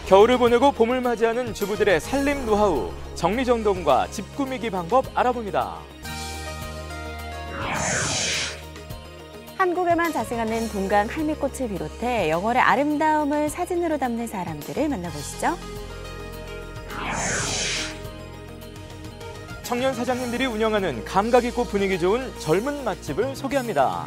겨울을 보내고 봄을 맞이하는 주부들의 살림 노하우, 정리정돈과 집 꾸미기 방법 알아봅니다. 한국에만 자생하는 동강 할미꽃을 비롯해 영월의 아름다움을 사진으로 담는 사람들을 만나보시죠. 청년 사장님들이 운영하는 감각 있고 분위기 좋은 젊은 맛집을 소개합니다.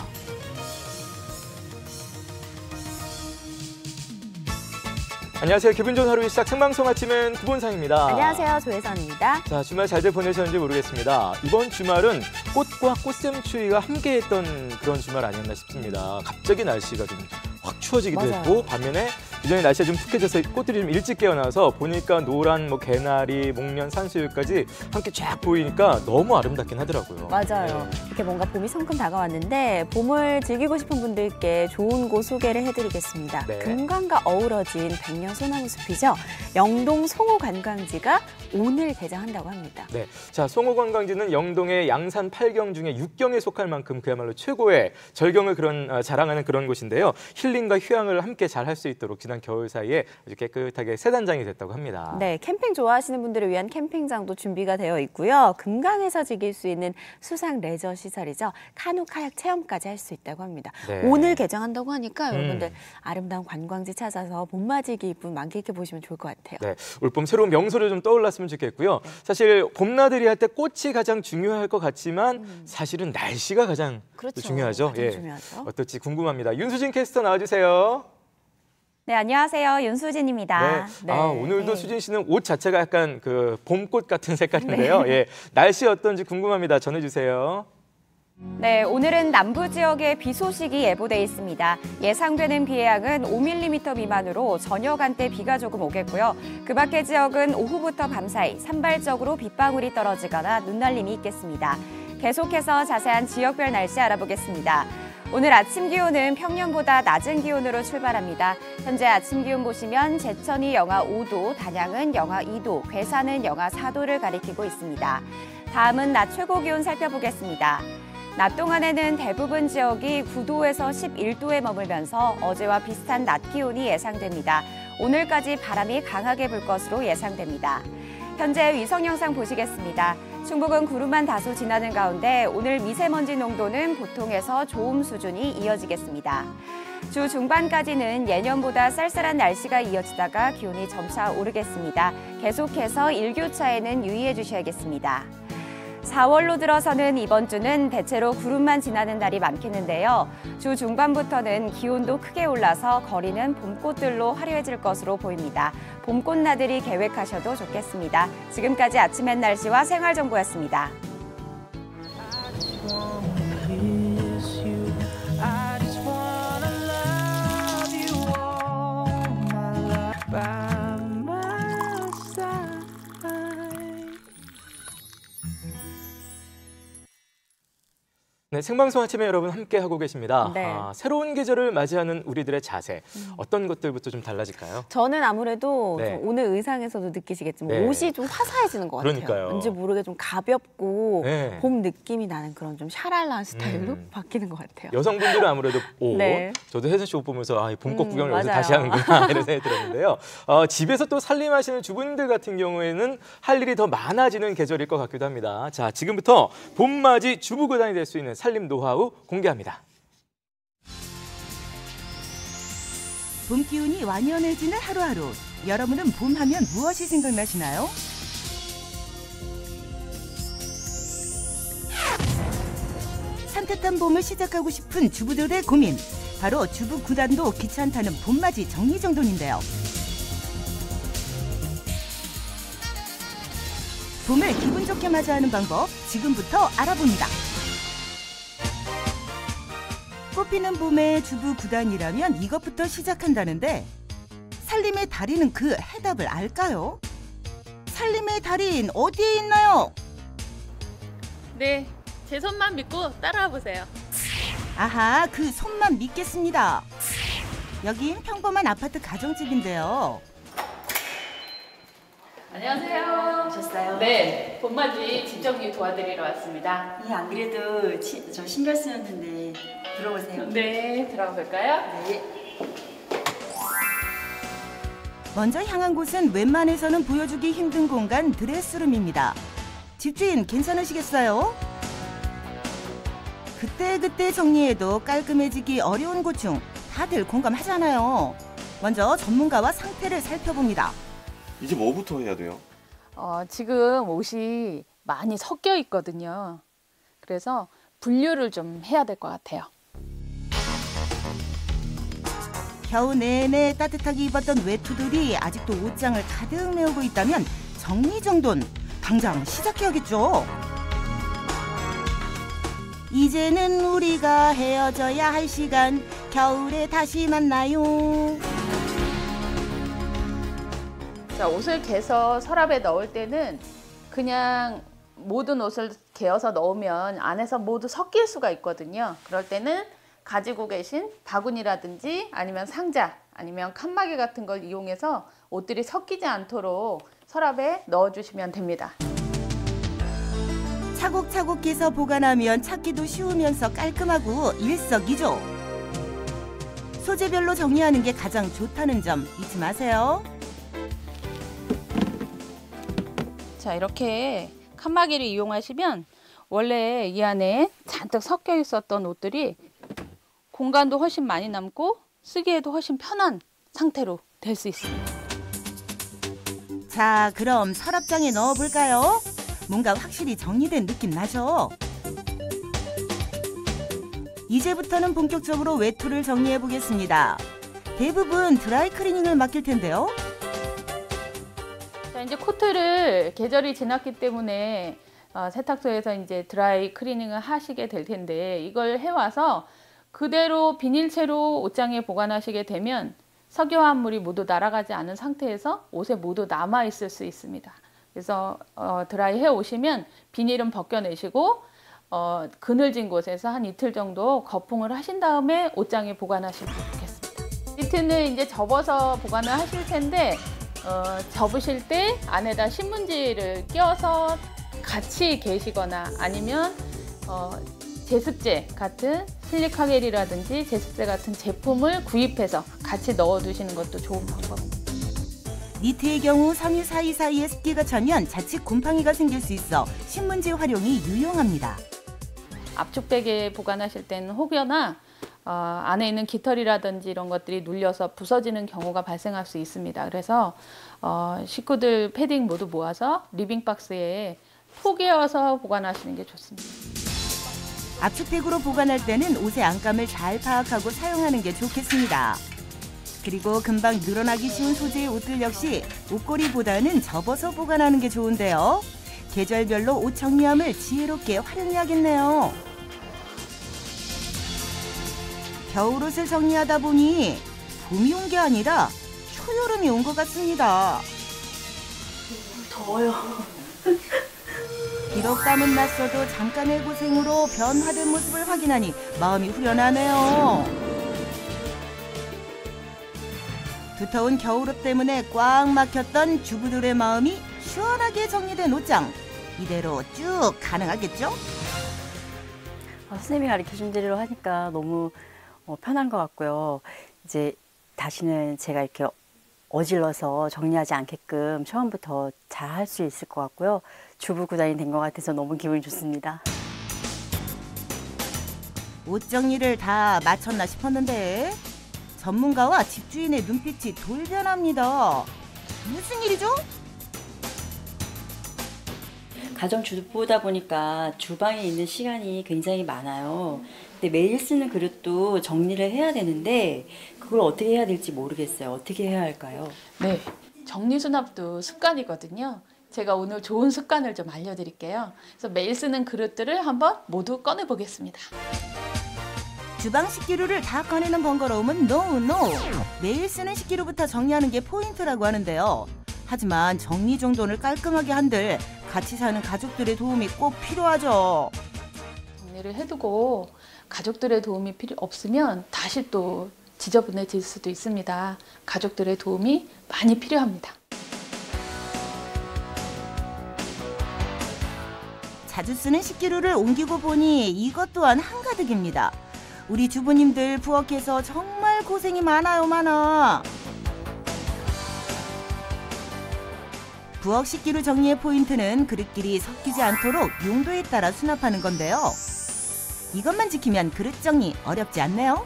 안녕하세요. 기분 좋은 하루의 시작 생방송 아침엔 구본상입니다. 안녕하세요. 조혜선입니다. 자, 주말 잘들 보내셨는지 모르겠습니다. 이번 주말은 꽃과 꽃샘추위가 함께했던 그런 주말 아니었나 싶습니다. 갑자기 날씨가 좀 확 추워지기도 맞아요. 했고 반면에 그전에 날씨가 좀 푹해져서 꽃들이 좀 일찍 깨어나서 보니까 노란 개나리, 목련, 산수유까지 함께 쫙 보이니까 너무 아름답긴 하더라고요. 맞아요. 네. 이렇게 뭔가 봄이 성큼 다가왔는데 봄을 즐기고 싶은 분들께 좋은 곳 소개를 해드리겠습니다. 네. 금강과 어우러진 백년 소나무 숲이죠. 영동 송호 관광지가 오늘 개장한다고 합니다. 네, 자 송호 관광지는 영동의 양산 8경 중에 6경에 속할 만큼 그야말로 최고의 절경을 자랑하는 그런 곳인데요. 힐링과 휴양을 함께 잘 할 수 있도록 지난 겨울 사이에 아주 깨끗하게 새 단장이 됐다고 합니다. 네, 캠핑 좋아하시는 분들을 위한 캠핑장도 준비가 되어 있고요. 금강에서 즐길 수 있는 수상 레저 시설이죠. 카누 카약 체험까지 할 수 있다고 합니다. 네. 오늘 개장한다고 하니까 여러분들 아름다운 관광지 찾아서 봄맞이 기분 만끽해 보시면 좋을 것 같아요. 네, 올봄 새로운 명소를 좀 떠올랐으면 좋겠고요. 사실 봄나들이 할 때 꽃이 가장 중요할 것 같지만 사실은 날씨가 가장 그렇죠. 중요하죠. 가장 중요하죠. 어떨지 궁금합니다. 윤수진 캐스터 나와주세요. 네, 안녕하세요. 윤수진입니다. 네. 오늘도 수진 씨는 옷 자체가 약간 그 봄꽃 같은 색깔인데요. 예, 날씨 어떤지 궁금합니다. 전해주세요. 네, 오늘은 남부 지역에 비 소식이 예보돼 있습니다. 예상되는 비의 양은 5mm 미만으로 저녁 한때 비가 조금 오겠고요. 그 밖의 지역은 오후부터 밤 사이 산발적으로 빗방울이 떨어지거나 눈날림이 있겠습니다. 계속해서 자세한 지역별 날씨 알아보겠습니다. 오늘 아침 기온은 평년보다 낮은 기온으로 출발합니다. 현재 아침 기온 보시면 제천이 영하 5도, 단양은 영하 2도, 괴산은 영하 4도를 가리키고 있습니다. 다음은 낮 최고 기온 살펴보겠습니다. 낮 동안에는 대부분 지역이 9도에서 11도에 머물면서 어제와 비슷한 낮 기온이 예상됩니다. 오늘까지 바람이 강하게 불 것으로 예상됩니다. 현재 위성 영상 보시겠습니다. 충북은 구름만 다소 지나는 가운데 오늘 미세먼지 농도는 보통에서 좋음 수준이 이어지겠습니다. 주 중반까지는 예년보다 쌀쌀한 날씨가 이어지다가 기온이 점차 오르겠습니다. 계속해서 일교차에는 유의해 주셔야겠습니다. 4월로 들어서는 이번 주는 대체로 구름만 지나는 날이 많겠는데요. 주 중반부터는 기온도 크게 올라서 거리는 봄꽃들로 화려해질 것으로 보입니다. 봄꽃나들이 계획하셔도 좋겠습니다. 지금까지 아침엔 날씨와 생활정보였습니다. 네, 생방송 아침에 여러분 함께 하고 계십니다. 네. 새로운 계절을 맞이하는 우리들의 자세, 어떤 것들부터 좀 달라질까요? 저는 아무래도 네. 좀 오늘 의상에서도 느끼시겠지만 네. 옷이 좀 화사해지는 것 같아요. 그러니까요. 왠지 모르게 좀 가볍고 네. 봄 느낌이 나는 그런 좀 샤랄라한 스타일로 바뀌는 것 같아요. 여성분들은 아무래도 옷, 네. 저도 혜선 씨 옷 보면서 봄꽃 구경을 여기서 맞아요. 다시 하는구나 이런 생각이 들었는데요. 집에서 또 살림하시는 주부님들 같은 경우에는 할 일이 더 많아지는 계절일 것 같기도 합니다. 자, 지금부터 봄맞이 주부구단이 될 수 있는 살림 노하우 공개합니다. 봄 기운이 완연해지는 하루하루. 여러분은 봄하면 무엇이 생각나시나요? 산뜻한 봄을 시작하고 싶은 주부들의 고민. 바로 주부 구단도 귀찮다는 봄맞이 정리정돈인데요. 봄을 기분 좋게 맞이하는 방법 지금부터 알아봅니다. 꽃피는 봄의 주부 구단이라면 이것부터 시작한다는데 살림의 달인은 그 해답을 알까요? 살림의 달인 어디에 있나요? 네, 제 손만 믿고 따라와 보세요. 아하, 그 손만 믿겠습니다. 여긴 평범한 아파트 가정집인데요. 안녕하세요. 오셨어요? 네, 봄맞이 집 정리 도와드리러 왔습니다. 예, 안 그래도 저 신경 쓰였는데 들어오세요. 네, 들어가 볼까요? 네. 먼저 향한 곳은 웬만해서는 보여주기 힘든 공간 드레스룸입니다. 집주인 괜찮으시겠어요? 그때그때 정리해도 깔끔해지기 어려운 곳 중 다들 공감하잖아요. 먼저 전문가와 상태를 살펴봅니다. 이제 뭐부터 해야 돼요? 지금 옷이 많이 섞여 있거든요. 그래서 분류를 좀 해야 될 것 같아요. 겨우 내내 따뜻하게 입었던 외투들이 아직도 옷장을 가득 메우고 있다면 정리정돈 당장 시작해야겠죠. 이제는 우리가 헤어져야 할 시간, 겨울에 다시 만나요. 자, 옷을 개서 서랍에 넣을 때는 그냥 모든 옷을 개어서 넣으면 안에서 모두 섞일 수가 있거든요. 그럴 때는 가지고 계신 바구니라든지 아니면 상자 아니면 칸막이 같은 걸 이용해서 옷들이 섞이지 않도록 서랍에 넣어주시면 됩니다. 차곡차곡 해서 보관하면 찾기도 쉬우면서 깔끔하고 일석이조. 소재별로 정리하는 게 가장 좋다는 점 잊지 마세요. 자, 이렇게 칸막이를 이용하시면 원래 이 안에 잔뜩 섞여 있었던 옷들이 공간도 훨씬 많이 남고 쓰기에도 훨씬 편한 상태로 될 수 있습니다. 자, 그럼 서랍장에 넣어볼까요? 뭔가 확실히 정리된 느낌 나죠? 이제부터는 본격적으로 외투를 정리해보겠습니다. 대부분 드라이클리닝을 맡길 텐데요. 자, 이제 코트를 계절이 지났기 때문에 세탁소에서 이제 드라이 클리닝을 하시게 될 텐데 이걸 해와서 그대로 비닐채로 옷장에 보관하시게 되면 석유화합물이 모두 날아가지 않은 상태에서 옷에 모두 남아 있을 수 있습니다. 그래서 드라이 해 오시면 비닐은 벗겨내시고 그늘진 곳에서 한 이틀 정도 거품을 하신 다음에 옷장에 보관하시면 좋겠습니다. 니트는 이제 접어서 보관을 하실 텐데 접으실 때 안에다 신문지를 껴서 같이 계시거나 아니면 제습제 같은 실리카겔이라든지 제습제 같은 제품을 구입해서 같이 넣어두시는 것도 좋은 방법입니다. 니트의 경우 3일 4일 사이에 습기가 차면 자칫 곰팡이가 생길 수 있어 신문지 활용이 유용합니다. 압축백에 보관하실 때는 혹여나 안에 있는 깃털이라든지 이런 것들이 눌려서 부서지는 경우가 발생할 수 있습니다. 그래서 식구들 패딩 모두 모아서 리빙박스에 포개어서 보관하시는 게 좋습니다. 압축팩으로 보관할 때는 옷의 안감을 잘 파악하고 사용하는 게 좋겠습니다. 그리고 금방 늘어나기 쉬운 소재의 옷들 역시 옷걸이보다는 접어서 보관하는 게 좋은데요. 계절별로 옷 정리함을 지혜롭게 활용해야겠네요. 겨울옷을 정리하다 보니 봄이 온 게 아니라 초여름이 온 것 같습니다. 더워요. 비록 땀은 났어도 잠깐의 고생으로 변화된 모습을 확인하니 마음이 후련하네요. 두터운 겨울옷 때문에 꽉 막혔던 주부들의 마음이 시원하게 정리된 옷장. 이대로 쭉 가능하겠죠? 선생님이 가르쳐준 대로 하니까 너무 편한 것 같고요. 이제 다시는 제가 이렇게 어질러서 정리하지 않게끔 처음부터 잘 할 수 있을 것 같고요. 주부 구단이 된 것 같아서 너무 기분이 좋습니다. 옷 정리를 다 마쳤나 싶었는데 전문가와 집주인의 눈빛이 돌변합니다. 무슨 일이죠? 가정주부다 보니까 주방에 있는 시간이 굉장히 많아요. 근데 매일 쓰는 그릇도 정리를 해야 되는데 그걸 어떻게 해야 될지 모르겠어요. 어떻게 해야 할까요? 네, 정리수납도 습관이거든요. 제가 오늘 좋은 습관을 좀 알려드릴게요. 그래서 매일 쓰는 그릇들을 한번 모두 꺼내보겠습니다. 주방 식기류를 다 꺼내는 번거로움은 노. 매일 쓰는 식기류부터 정리하는 게 포인트라고 하는데요. 하지만 정리정돈을 깔끔하게 한들 같이 사는 가족들의 도움이 꼭 필요하죠. 정리를 해두고 가족들의 도움이 필요 없으면 다시 또 지저분해질 수도 있습니다. 가족들의 도움이 많이 필요합니다. 자주 쓰는 식기류를 옮기고 보니 이것 또한 한가득입니다. 우리 주부님들 부엌에서 정말 고생이 많아요. 부엌 식기로 정리의 포인트는 그릇끼리 섞이지 않도록 용도에 따라 수납하는 건데요. 이것만 지키면 그릇 정리 어렵지 않네요.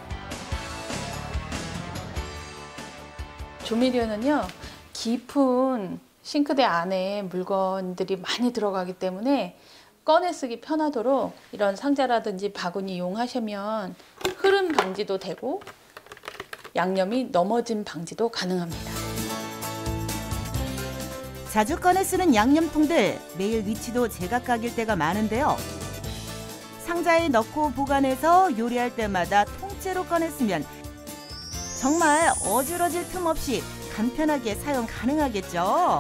조미료는요, 깊은 싱크대 안에 물건들이 많이 들어가기 때문에 꺼내 쓰기 편하도록 이런 상자라든지 바구니 이용하시면 흐름 방지도 되고 양념이 넘어짐 방지도 가능합니다. 자주 꺼내 쓰는 양념통들, 매일 위치도 제각각일 때가 많은데요. 상자에 넣고 보관해서 요리할 때마다 통째로 꺼내 쓰면 정말 어질어질 틈 없이 간편하게 사용 가능하겠죠.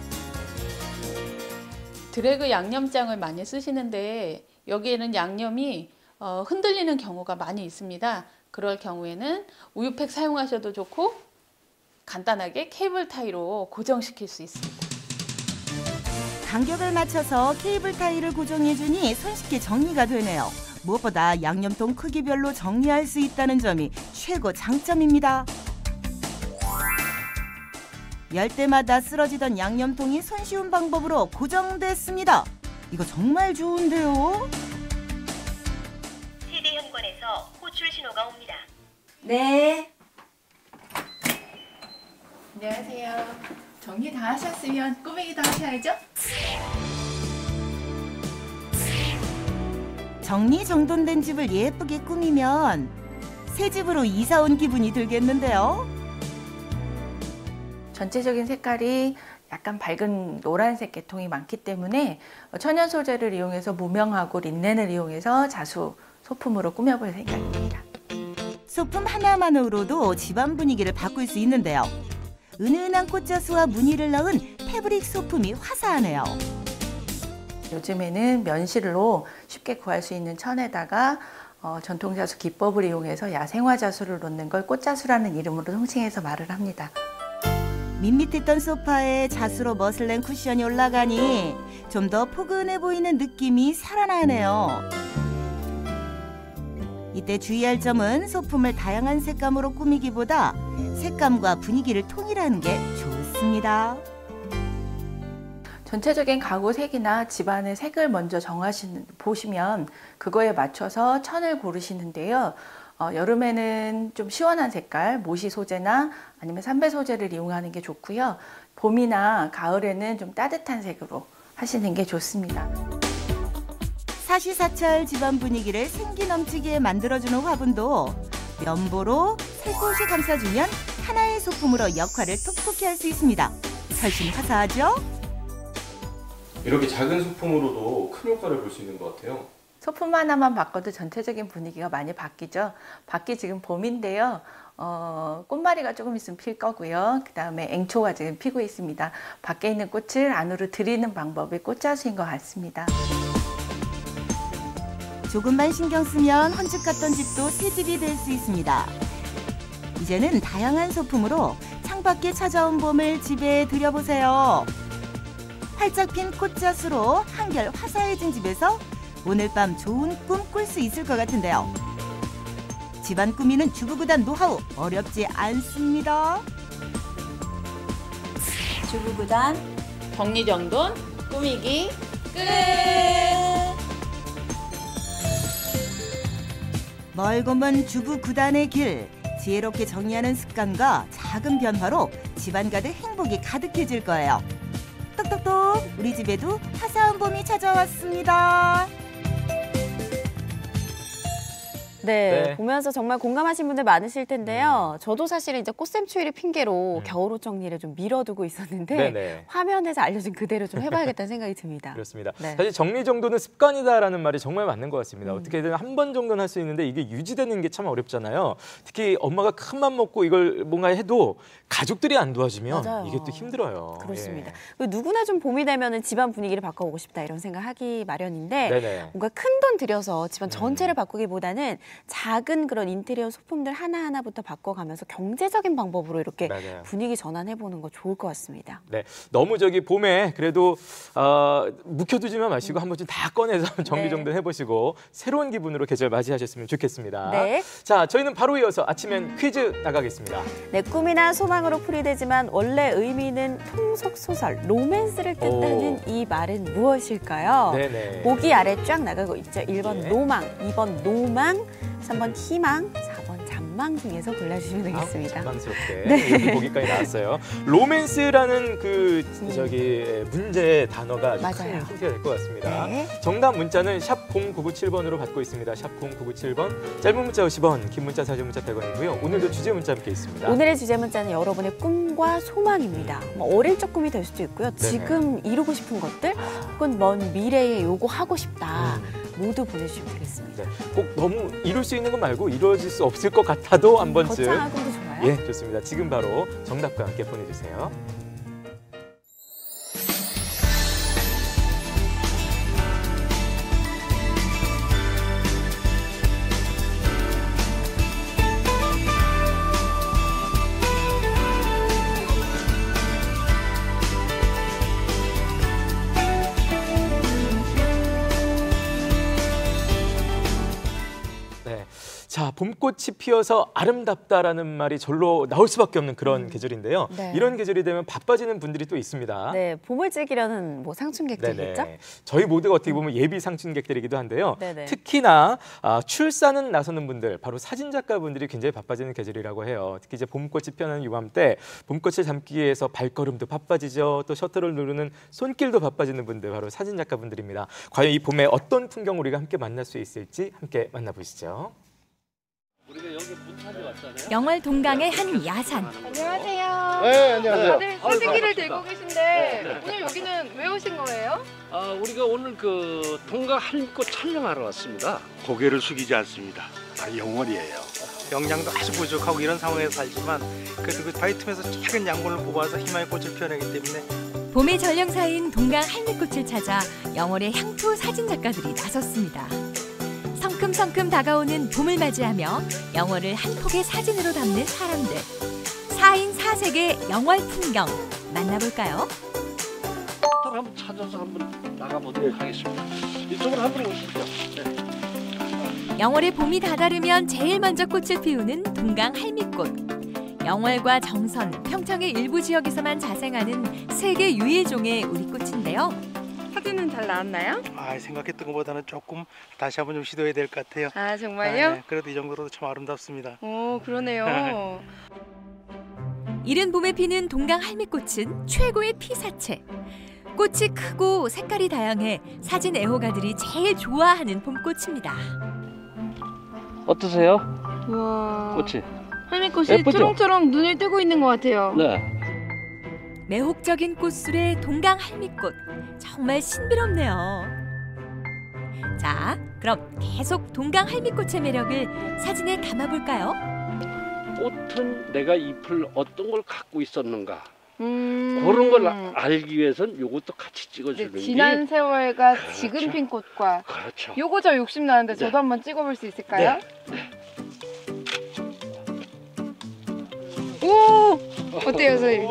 드래그 양념장을 많이 쓰시는데 여기에는 양념이 흔들리는 경우가 많이 있습니다. 그럴 경우에는 우유팩 사용하셔도 좋고 간단하게 케이블 타이로 고정시킬 수 있습니다. 간격을 맞춰서 케이블 타이를 고정해주니 손쉽게 정리가 되네요. 무엇보다 양념통 크기별로 정리할 수 있다는 점이 최고 장점입니다. 열 때마다 쓰러지던 양념통이 손쉬운 방법으로 고정됐습니다. 이거 정말 좋은데요? 세대 현관에서 호출 신호가 옵니다. 네. 안녕하세요. 정리 다 하셨으면 꾸미기도 하셔야죠? 정리정돈된 집을 예쁘게 꾸미면 새 집으로 이사 온 기분이 들겠는데요. 전체적인 색깔이 약간 밝은 노란색 계통이 많기 때문에 천연 소재를 이용해서 무명하고 린넨을 이용해서 자수 소품으로 꾸며볼 생각입니다. 소품 하나만으로도 집안 분위기를 바꿀 수 있는데요. 은은한 꽃자수와 무늬를 넣은 패브릭 소품이 화사하네요. 요즘에는 면실로 쉽게 구할 수 있는 천에다가 전통자수 기법을 이용해서 야생화 자수를 놓는 걸 꽃자수라는 이름으로 통칭해서 말을 합니다. 밋밋했던 소파에 자수로 멋을 낸 쿠션이 올라가니 좀 더 포근해 보이는 느낌이 살아나네요. 이때 주의할 점은 소품을 다양한 색감으로 꾸미기보다 색감과 분위기를 통일하는 게 좋습니다. 전체적인 가구 색이나 집안의 색을 먼저 보시면 그거에 맞춰서 천을 고르시는데요. 여름에는 좀 시원한 색깔, 모시 소재나 아니면 삼배 소재를 이용하는 게 좋고요. 봄이나 가을에는 좀 따뜻한 색으로 하시는 게 좋습니다. 사시사철 집안 분위기를 생기 넘치게 만들어주는 화분도 면보로 살포시 감싸주면 하나의 소품으로 역할을 톡톡히 할 수 있습니다. 훨씬 화사하죠? 이렇게 작은 소품으로도 큰 효과를 볼 수 있는 것 같아요. 소품 하나만 바꿔도 전체적인 분위기가 많이 바뀌죠. 밖이 지금 봄인데요. 꽃마리가 조금 있으면 필 거고요. 그 다음에 앵초가 지금 피고 있습니다. 밖에 있는 꽃을 안으로 들이는 방법이 꽃자수인 것 같습니다. 조금만 신경 쓰면 헌집 같던 집도 새 집이 될 수 있습니다. 이제는 다양한 소품으로 창밖에 찾아온 봄을 집에 들여보세요. 활짝 핀 꽃자수로 한결 화사해진 집에서 오늘 밤 좋은 꿈 꿀 수 있을 것 같은데요. 집안 꾸미는 주부구단 노하우 어렵지 않습니다. 주부구단 정리정돈 꾸미기 끝! 멀고 먼 주부구단의 길, 지혜롭게 정리하는 습관과 작은 변화로 집안 가득 행복이 가득해질 거예요. 똑똑똑 우리 집에도 화사한 봄이 찾아왔습니다. 네, 보면서 정말 공감하신 분들 많으실 텐데요. 저도 사실 이제 꽃샘추위를 핑계로 겨울옷 정리를 좀 미뤄두고 있었는데 네네. 화면에서 알려준 그대로 좀 해봐야겠다는 생각이 듭니다. 그렇습니다. 네. 사실 정리정돈은 습관이다라는 말이 정말 맞는 것 같습니다. 어떻게든 한 번 정도는 할 수 있는데 이게 유지되는 게 참 어렵잖아요. 특히 엄마가 큰 맘 먹고 이걸 뭔가 해도 가족들이 안 도와주면 맞아요. 이게 또 힘들어요. 그렇습니다. 예. 누구나 좀 봄이 되면은 집안 분위기를 바꿔보고 싶다 이런 생각 하기 마련인데 네네. 뭔가 큰 돈 들여서 집안 전체를 바꾸기보다는 작은 그런 인테리어 소품들 하나하나부터 바꿔가면서 경제적인 방법으로 이렇게 맞아요. 분위기 전환해보는 거 좋을 것 같습니다. 네, 너무 봄에 그래도 묵혀두지만 마시고 한 번쯤 다 꺼내서 정리정돈 해보시고 새로운 기분으로 계절 맞이하셨으면 좋겠습니다. 네. 자, 저희는 바로 이어서 아침엔 퀴즈 나가겠습니다. 네, 꿈이나 소망으로 풀이되지만 원래 의미는 통속 소설, 로맨스를 뜻하는 이 말은 무엇일까요? 네네. 보기 아래 쫙 나가고 있죠. 1번 네. 로망, 2번 노망, 3번 희망, 4번 잔망 중에서 골라주시면 되겠습니다. 당황스럽게 네. 여기 보기까지 나왔어요. 로맨스라는 문제 단어가 아주 큰 맞아요. 힌트가 될 것 같습니다. 네. 정답 문자는 샵 0997번으로 받고 있습니다. 샵 0997번. 짧은 문자 50원, 긴 문자 사진 문자 100원이고요. 오늘도 주제 문자 함께 있습니다. 오늘의 주제 문자는 여러분의 꿈과 소망입니다. 어릴 적 꿈이 될 수도 있고요. 지금 이루고 싶은 것들 혹은 먼 미래에 요거 하고 싶다. 모두 보내주시면 되겠습니다. 네. 꼭 너무 이룰 수 있는 것 말고 이루어질 수 없을 것 같아도 한 번쯤. 거창한 꿈도 좋아요. 예, 좋습니다. 지금 바로 정답과 함께 보내주세요. 자, 봄꽃이 피어서 아름답다라는 말이 절로 나올 수밖에 없는 그런 계절인데요. 네. 이런 계절이 되면 바빠지는 분들이 또 있습니다. 네, 봄을 즐기려는 상춘객들이겠죠? 네네. 저희 모두가 어떻게 보면 예비 상춘객들이기도 한데요. 네네. 특히나 출산은 나서는 분들, 바로 사진작가분들이 굉장히 바빠지는 계절이라고 해요. 특히 이제 봄꽃이 피어나는 이맘때 봄꽃을 담기 위해서 발걸음도 바빠지죠. 또 셔터를 누르는 손길도 바빠지는 분들, 바로 사진작가분들입니다. 과연 이 봄에 어떤 풍경 우리가 함께 만날 수 있을지 함께 만나보시죠. 영월 동강의 한 야산. 안녕하세요. 네, 안녕하세요. 다들 사진기를 들고 계신데 오늘 여기는 왜 오신 거예요? 우리가 오늘 동강 한꽃 촬영하러 왔습니다. 고개를 숙이지 않습니다. 영월이에요. 영양도 아주 부족하고 이런 상황에서 살지만 그래도 그 바위틈에서 작은 양분을 뽑아서 희망의 꽃을 피워내기 때문에 봄의 전령사인 동강 할미꽃을 찾아 영월의 향토 사진작가들이 나섰습니다. 성큼성큼 다가오는 봄을 맞이하며 영월을 한 폭의 사진으로 담는 사람들. 4인 4색의 영월 풍경 만나볼까요? 한번 찾아서 한번 나가보도록 하겠습니다. 이쪽으로 한번 오시죠. 네. 영월의 봄이 다다르면 제일 먼저 꽃을 피우는 동강 할미꽃. 영월과 정선, 평창의 일부 지역에서만 자생하는 세계 유일종의 우리꽃인데요. 사진은 잘 나왔나요? 생각했던 것보다는 조금 다시 한번 좀 시도해야 될 것 같아요. 아, 정말요? 네, 그래도 이 정도로도 참 아름답습니다. 오, 그러네요. 이른 봄에 피는 동강 할미꽃은 최고의 피사체. 꽃이 크고 색깔이 다양해 사진 애호가들이 제일 좋아하는 봄꽃입니다. 어떠세요? 우와. 꽃이? 할미꽃이 예쁘죠? 초롱초롱 눈을 뜨고 있는 것 같아요. 네. 매혹적인 꽃술의 동강 할미꽃. 정말 신비롭네요. 자, 그럼 계속 동강 할미꽃의 매력을 사진에 담아볼까요? 꽃은 내가 잎을 어떤 걸 갖고 있었는가 그런 걸 알기 위해서는 이것도 같이 찍어주는 게 지난 세월과 그렇죠. 지금 핀 꽃과 그렇죠. 요거 저 욕심 나는데 저도 한번 찍어볼 수 있을까요? 네. 오! 어때요, 선생님?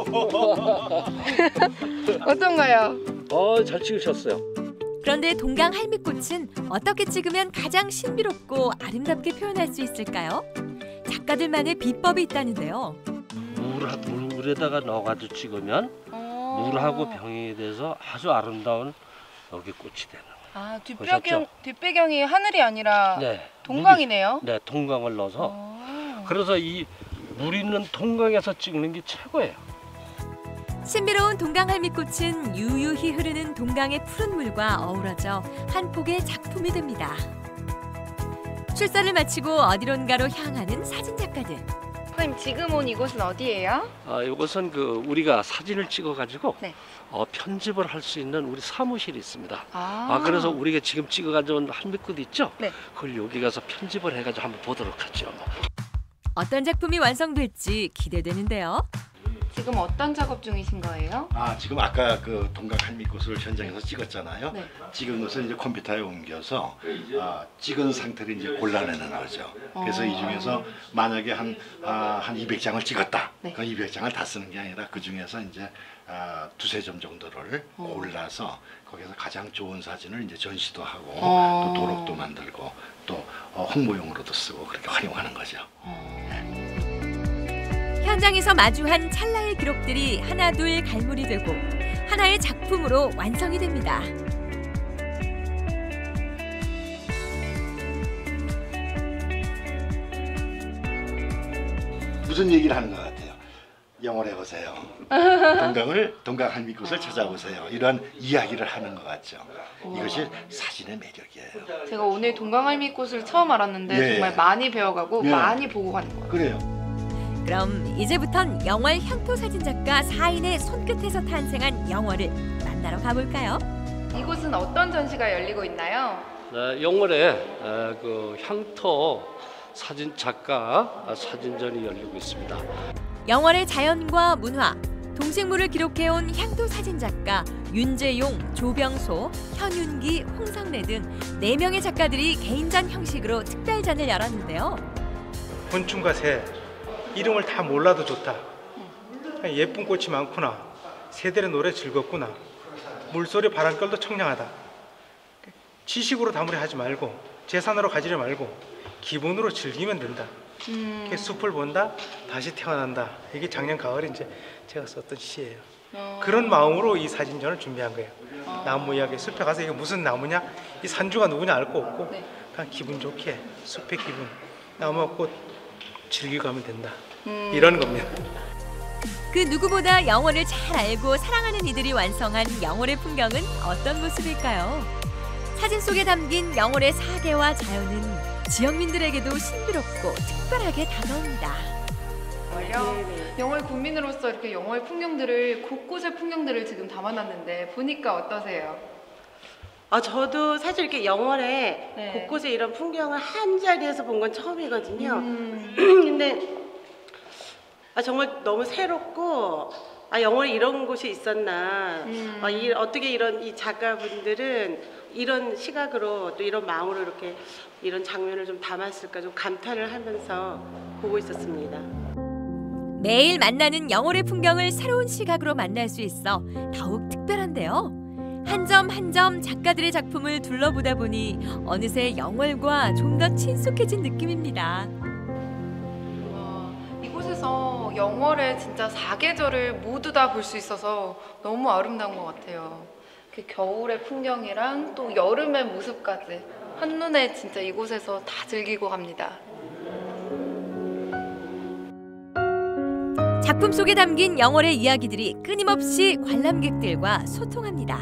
어떤가요? 잘 찍으셨어요. 그런데 동강 할미꽃은 어떻게 찍으면 가장 신비롭고 아름답게 표현할 수 있을까요? 작가들만의 비법이 있다는데요. 물에다가 넣어가지고 찍으면 물하고 병행이 돼서 아주 아름다운 여기 꽃이 되는 거예요. 뒷배경이 하늘이 아니라 네, 동강이네요. 네, 동강을 넣어서. 그래서 이 물 있는 동강에서 찍는 게 최고예요. 신비로운 동강 할미꽃은 유유히 흐르는 동강의 푸른 물과 어우러져 한 폭의 작품이 됩니다. 출사를 마치고 어디론가로 향하는 사진작가들. 선생님, 지금 온 이곳은 어디예요? 이것은 우리가 사진을 찍어가지고 네. 편집을 할 수 있는 우리 사무실이 있습니다. 그래서 우리가 지금 찍어가지고 할미꽃 있죠? 네. 그걸 여기 가서 편집을 해가지고 한번 보도록 하죠. 어떤 작품이 완성될지 기대되는데요. 지금 어떤 작업 중이신 거예요? 지금 아까 동각 할미꽃을 현장에서 찍었잖아요. 네. 찍은 것을 이제 컴퓨터에 옮겨서 찍은 상태를 이제 골라내는 거죠. 그래서 이 중에서 만약에 한 200장을 찍었다. 네. 그 200장을 다 쓰는 게 아니라 그 중에서 이제 두세 점 정도를 골라서 거기서 가장 좋은 사진을 이제 전시도 하고 또 도록도 만들고 또 홍보용으로도 쓰고 그렇게 활용하는 거죠. 현장에서 마주한 찰나의 기록들이 하나둘 갈무리 되고 하나의 작품으로 완성이 됩니다. 무슨 얘기를 하는 것 같아요? 영월에 오세요. 동각 할미꽃을 찾아오세요. 이런 이야기를 하는 것 같죠. 이것이 사진의 매력이에요. 제가 오늘 동강할미꽃을 처음 알았는데 예. 정말 많이 배워가고 예. 많이 보고 가는 거예요. 그래요. 그럼 이제부턴 영월 향토 사진작가 4인의 손끝에서 탄생한 영월을 만나러 가볼까요? 이곳은 어떤 전시가 열리고 있나요? 영월에 그 향토 사진 작가 사진전이 열리고 있습니다. 영월의 자연과 문화, 동식물을 기록해온 향토 사진작가 윤재용, 조병소, 현윤기, 홍성래 등 4명의 작가들이 개인전 형식으로 특별전을 열었는데요. 곤충과 새, 이름을 다 몰라도 좋다. 예쁜 꽃이 많구나. 새들의 노래 즐겁구나. 물소리 바람결도 청량하다. 지식으로 다무리하지 말고 재산으로 가지려 말고 기본으로 즐기면 된다. 이렇게 숲을 본다, 다시 태어난다. 이게 작년 가을에 이제 제가 썼던 시예요. 그런 마음으로 이 사진전을 준비한 거예요. 나무 이야기, 숲에 가서 이게 무슨 나무냐, 이 산주가 누구냐 알 거 없고 그냥 기분 좋게 숲의 기분, 나무와 꽃 즐기고 가면 된다. 이런 겁니다. 그 누구보다 영월을 잘 알고 사랑하는 이들이 완성한 영월의 풍경은 어떤 모습일까요? 사진 속에 담긴 영월의 사계와 자연은 지역민들에게도 신비롭고 특별하게 다가옵니다. 영월 국민으로서 이렇게 영월 풍경들을 곳곳의 풍경들을 지금 담아놨는데 보니까 어떠세요? 저도 사실 이렇게 영월에 곳곳에 이런 풍경을 한 자리에서 본 건 처음이거든요. 근데 정말 너무 새롭고 영월에 이런 곳이 있었나. 어떻게 이 작가분들은 이런 시각으로 또 이런 마음으로 이렇게 이런 장면을 좀 담았을까 좀 감탄을 하면서 보고 있었습니다. 매일 만나는 영월의 풍경을 새로운 시각으로 만날 수 있어 더욱 특별한데요. 한 점 한 점 작가들의 작품을 둘러보다 보니 어느새 영월과 좀 더 친숙해진 느낌입니다. 이곳에서 영월의 진짜 4계절을 모두 다 볼 수 있어서 너무 아름다운 것 같아요. 겨울의 풍경이랑 또 여름의 모습까지 한눈에 진짜 이곳에서 다 즐기고 갑니다. 작품 속에 담긴 영월의 이야기들이 끊임없이 관람객들과 소통합니다.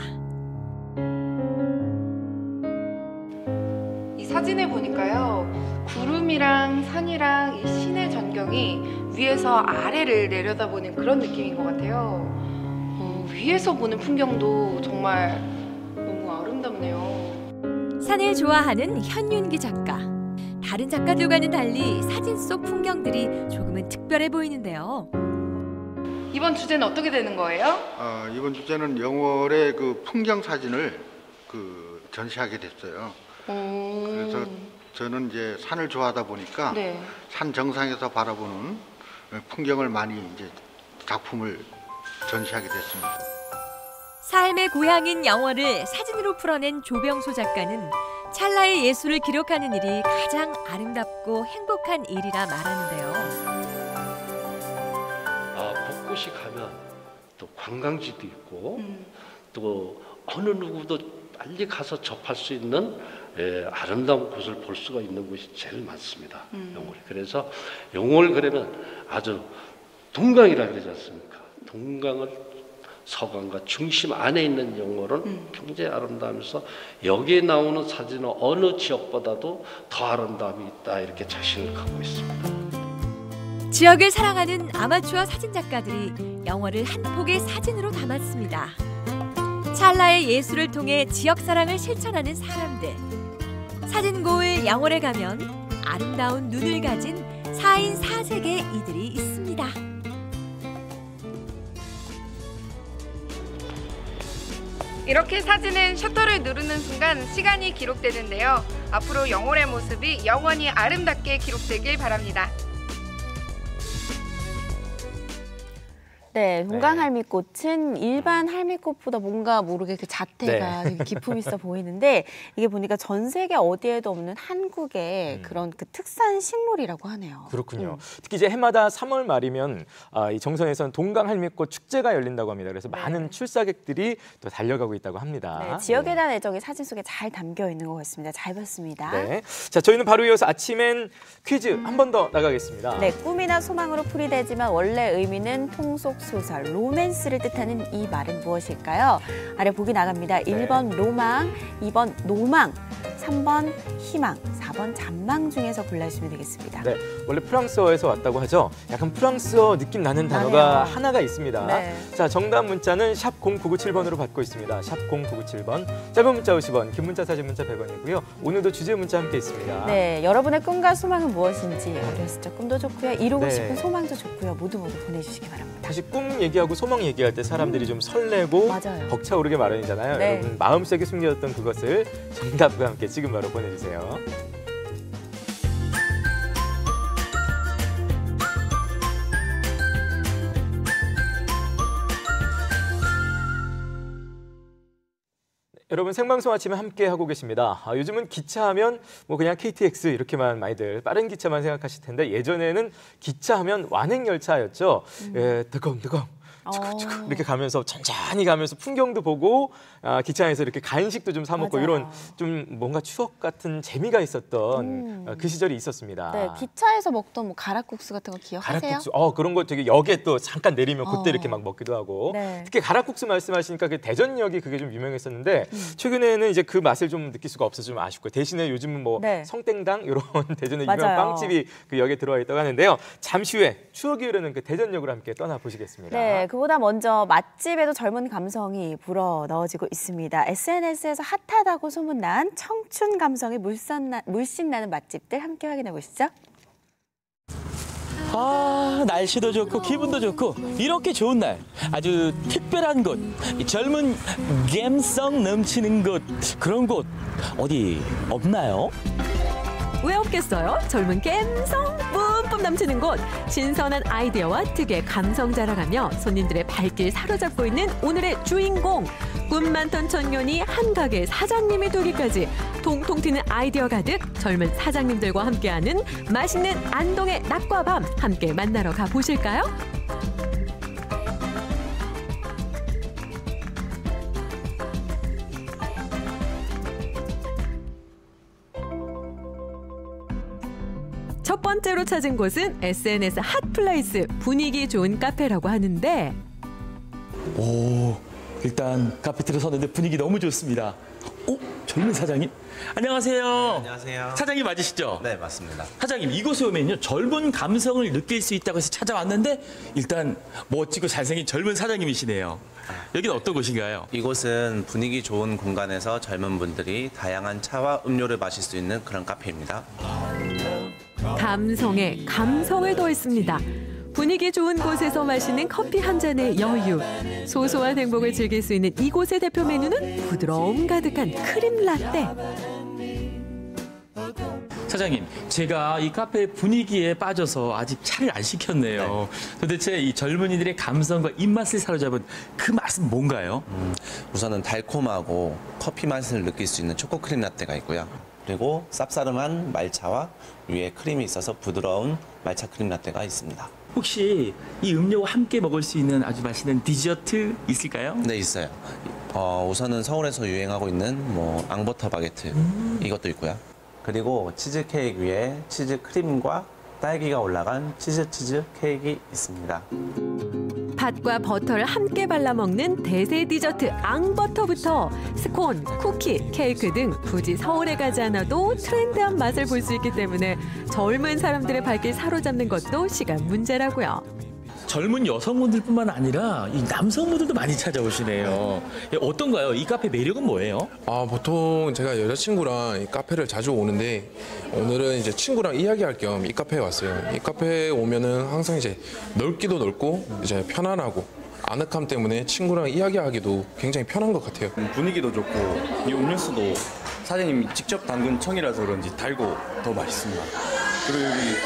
이 사진을 보니까요, 구름이랑 산이랑 이 시내 전경이 위에서 아래를 내려다보는 그런 느낌인 것 같아요. 위에서 보는 풍경도 정말 너무 아름답네요. 산을 좋아하는 현윤기 작가. 다른 작가들과는 달리 사진 속 풍경들이 조금은 특별해 보이는데요. 이번 주제는 어떻게 되는 거예요? 이번 주제는 영월의 그 풍경 사진을 전시하게 됐어요. 그래서 저는 이제 산을 좋아하다 보니까 산 정상에서 바라보는 풍경을 많이 이제 작품을 전시하게 됐습니다. 삶의 고향인 영월을 사진으로 풀어낸 조병소 작가는 찰나의 예술을 기록하는 일이 가장 아름답고 행복한 일이라 말하는데요. 벚꽃이 가면 또 관광지도 있고 또 어느 누구도 빨리 가서 접할 수 있는 아름다운 곳을 볼 수가 있는 곳이 제일 많습니다. 영월이. 그래서 영월 그러면 아주 동강이라 그러지 않습니까? 동강을 서강과 중심 안에 있는 영월은 굉장히 아름다우면서 여기에 나오는 사진은 어느 지역보다도 더 아름다움이 있다 이렇게 자신을 갖고 있습니다. 지역을 사랑하는 아마추어 사진작가들이 영월을 한 폭의 사진으로 담았습니다. 찰나의 예술을 통해 지역 사랑을 실천하는 사람들. 사진고을 영월에 가면 아름다운 눈을 가진 4인 4색의 이들이 있습니다. 이렇게 사진은 셔터를 누르는 순간 시간이 기록되는데요. 앞으로 영월의 모습이 영원히 아름답게 기록되길 바랍니다. 네, 동강 할미꽃은 일반 할미꽃보다 뭔가 모르게 그 자태가 되게 기품 있어 보이는데 이게 보니까 전 세계 어디에도 없는 한국의 그런 그 특산 식물이라고 하네요. 그렇군요. 특히 이제 해마다 3월 말이면 이 정선에서는 동강 할미꽃 축제가 열린다고 합니다. 그래서 많은 출사객들이 또 달려가고 있다고 합니다. 네, 지역에 대한 애정이 사진 속에 잘 담겨 있는 것 같습니다. 잘 봤습니다. 네, 자 저희는 바로 이어서 아침엔 퀴즈 한 번 더 나가겠습니다. 네, 꿈이나 소망으로 풀이되지만 원래 의미는 통속 소설, 로맨스를 뜻하는 이 말은 무엇일까요? 아래 보기 나갑니다. 1번 로망, 2번 노망, 3번 희망, 4번 잔망 중에서 골라주시면 되겠습니다. 네, 원래 프랑스어에서 왔다고 하죠. 약간 프랑스어 느낌 나는 단어가 하나가 있습니다. 네. 자, 정답 문자는 샵 0997번으로 받고 있습니다. 샵 0997번. 짧은 문자 50원, 긴 문자 사진 문자 100원이고요. 오늘도 주제 문자 함께 있습니다. 네, 여러분의 꿈과 소망은 무엇인지 어렸을 적 꿈도 좋고요. 이루고 네. 싶은 소망도 좋고요. 모두 보내주시기 바랍니다. 사실 꿈 얘기하고 소망 얘기할 때 사람들이 좀 설레고 맞아요. 벅차오르게 마련이잖아요. 네. 여러분 마음속에 숨겨졌던 그것을 정답과 함께 지금 바로 보내주세요. 여러분 생방송 아침에 함께 하고 계십니다. 요즘은 기차하면 뭐 그냥 KTX 이렇게만 많이들 빠른 기차만 생각하실 텐데 예전에는 기차하면 완행열차였죠. 드컹드컹 축축 이렇게 가면서 천천히 가면서 풍경도 보고 기차 안에서 이렇게 간식도 좀 사 먹고 이런 좀 뭔가 추억 같은 재미가 있었던 그 시절이 있었습니다. 네, 기차에서 먹던 뭐 가락국수 같은 거 기억하세요? 가락국수, 그런 거 되게 역에 또 잠깐 내리면 그때 이렇게 막 먹기도 하고. 네. 특히 가락국수 말씀하시니까 그 대전역이 그게 좀 유명했었는데 최근에는 이제 그 맛을 좀 느낄 수가 없어서 좀 아쉽고 대신에 요즘은 뭐 성땡당 이런 대전의 유명한 맞아요. 빵집이 그 역에 들어와 있다고 하는데요. 잠시 후에 추억이 흐르는 그 대전역으로 함께 떠나 보시겠습니다. 네, 그보다 먼저 맛집에도 젊은 감성이 불어 넣어지고 있습니다. SNS에서 핫하다고 소문난 청춘 감성이 물씬 나는 맛집들 함께 확인해 보시죠. 날씨도 좋고 기분도 좋고 이렇게 좋은 날 아주 특별한 곳, 젊은 감성 넘치는 곳, 그런 곳 어디 없나요? 왜 없겠어요? 젊은 감성 뿜뿜 넘치는 곳. 신선한 아이디어와 특유의 감성 자랑하며 손님들의 발길 사로잡고 있는 오늘의 주인공. 꿈 많던 청년이 한 가게 사장님이 되기까지 통통 튀는 아이디어 가득 젊은 사장님들과 함께하는 맛있는 안동의 낮과 밤 함께 만나러 가보실까요? 첫 번째로 찾은 곳은 SNS 핫플레이스 분위기 좋은 카페라고 하는데 오, 일단 카페 들어섰는데 분위기 너무 좋습니다. 젊은 사장님? 안녕하세요. 안녕하세요. 사장님 맞으시죠? 네, 맞습니다. 사장님, 이곳에 오면요 젊은 감성을 느낄 수 있다고 해서 찾아왔는데 일단 멋지고 잘생긴 젊은 사장님이시네요. 여기는 어떤 곳인가요? 이곳은 분위기 좋은 공간에서 젊은 분들이 다양한 차와 음료를 마실 수 있는 그런 카페입니다. 감성에 감성을 더했습니다. 분위기 좋은 곳에서 마시는 커피 한 잔의 여유. 소소한 행복을 즐길 수 있는 이곳의 대표 메뉴는 부드러움 가득한 크림 라떼. 사장님, 제가 이 카페 분위기에 빠져서 아직 차를 안 시켰네요. 도대체 이 젊은이들의 감성과 입맛을 사로잡은 그 맛은 뭔가요? 우선은 달콤하고 커피 맛을 느낄 수 있는 초코크림 라떼가 있고요. 그리고 쌉싸름한 말차와 위에 크림이 있어서 부드러운 말차 크림 라떼가 있습니다. 혹시 이 음료와 함께 먹을 수 있는 아주 맛있는 디저트 있을까요? 네, 있어요. 우선은 서울에서 유행하고 있는 뭐 앙버터 바게트 이것도 있고요. 그리고 치즈 케이크 위에 치즈 크림과 딸기가 올라간 치즈 케이크가 있습니다. 팥과 버터를 함께 발라 먹는 대세 디저트 앙버터부터 스콘, 쿠키, 케이크 등 굳이 서울에 가지 않아도 트렌드한 맛을 볼 수 있기 때문에 젊은 사람들의 발길 사로잡는 것도 시간 문제라고요. 젊은 여성분들뿐만 아니라 이 남성분들도 많이 찾아오시네요. 어떤가요? 이 카페 매력은 뭐예요? 보통 제가 여자친구랑 이 카페를 자주 오는데 오늘은 이제 친구랑 이야기할 겸 이 카페에 왔어요. 이 카페에 오면은 항상 이제 넓기도 넓고 이제 편안하고 아늑함 때문에 친구랑 이야기하기도 굉장히 편한 것 같아요. 분위기도 좋고 이 음료수도 사장님이 직접 담근 청이라서 그런지 달고 더 맛있습니다. 그리고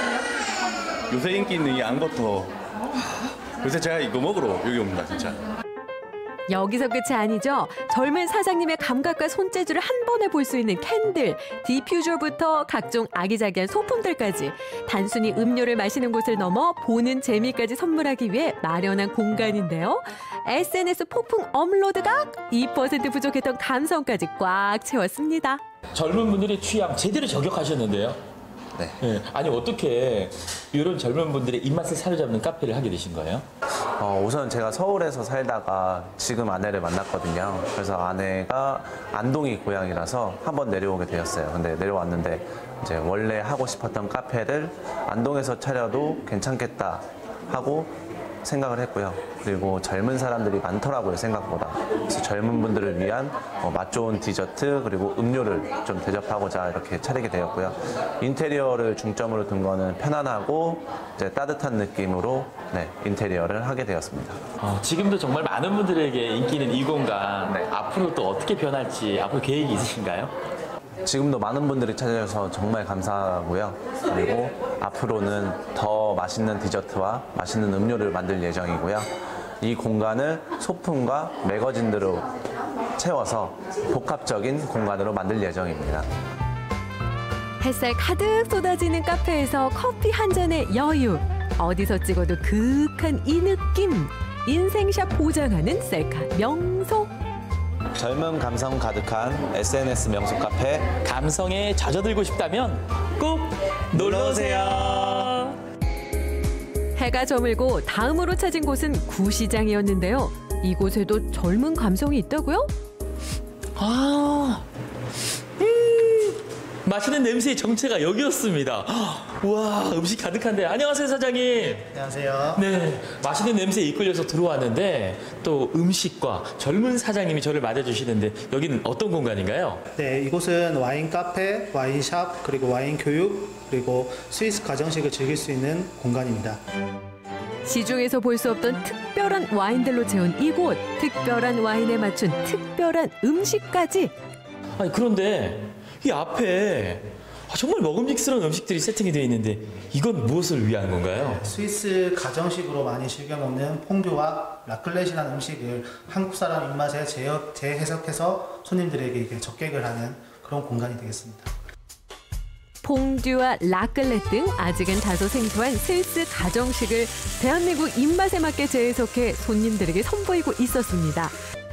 여기 요새 인기 있는 이 앙버터, 요새 제가 이거 먹으러 여기 옵니다, 진짜. 여기서 끝이 아니죠. 젊은 사장님의 감각과 손재주를 한 번에 볼 수 있는 캔들, 디퓨저부터 각종 아기자기한 소품들까지 단순히 음료를 마시는 곳을 넘어 보는 재미까지 선물하기 위해 마련한 공간인데요. SNS 폭풍 업로드가 2% 부족했던 감성까지 꽉 채웠습니다. 젊은 분들의 취향 제대로 저격하셨는데요. 네. 아니 어떻게 이런 젊은 분들의 입맛을 사로잡는 카페를 하게 되신 거예요? 우선 제가 서울에서 살다가 지금 아내를 만났거든요. 그래서 아내가 안동이 고향이라서 한번 내려오게 되었어요. 근데 내려왔는데 이제 원래 하고 싶었던 카페를 안동에서 차려도 괜찮겠다 하고 생각을 했고요. 그리고 젊은 사람들이 많더라고요, 생각보다. 그래서 젊은 분들을 위한 맛 좋은 디저트 그리고 음료를 좀 대접하고자 이렇게 차리게 되었고요. 인테리어를 중점으로 둔 거는 편안하고 이제 따뜻한 느낌으로 인테리어를 하게 되었습니다. 지금도 정말 많은 분들에게 인기 있는 이 공간, 앞으로 또 어떻게 변할지 앞으로 계획이 있으신가요? 지금도 많은 분들이 찾아주셔서 정말 감사하고요. 그리고 앞으로는 더 맛있는 디저트와 맛있는 음료를 만들 예정이고요. 이 공간을 소품과 매거진들로 채워서 복합적인 공간으로 만들 예정입니다. 햇살 가득 쏟아지는 카페에서 커피 한 잔의 여유. 어디서 찍어도 그윽한 이 느낌. 인생샷 보장하는 셀카 명소. 젊은 감성 가득한 SNS 명소 카페 감성에 젖어들고 싶다면 꼭 놀러오세요. 해가 저물고 다음으로 찾은 곳은 구시장이었는데요. 이곳에도 젊은 감성이 있다고요? 맛있는 냄새의 정체가 여기였습니다. 우와, 음식 가득한데. 안녕하세요, 사장님. 안녕하세요. 네, 맛있는 냄새에 이끌려서 들어왔는데 또 음식과 젊은 사장님이 저를 맞아주시는데 여기는 어떤 공간인가요? 네, 이곳은 와인 카페, 와인샵, 그리고 와인 교육, 그리고 스위스 가정식을 즐길 수 있는 공간입니다. 시중에서 볼 수 없던 특별한 와인들로 채운 이곳. 특별한 와인에 맞춘 특별한 음식까지. 아니, 그런데 이 앞에 정말 먹음직스러운 음식들이 세팅이 되어 있는데 이건 무엇을 위한 건가요? 스위스 가정식으로 많이 즐겨 먹는 퐁듀와 라클렛이라는 음식을 한국 사람 입맛에 재해석해서 손님들에게 이렇게 접객을 하는 그런 공간이 되겠습니다. 퐁듀와 라클렛 등 아직은 다소 생소한 스위스 가정식을 대한민국 입맛에 맞게 재해석해 손님들에게 선보이고 있었습니다.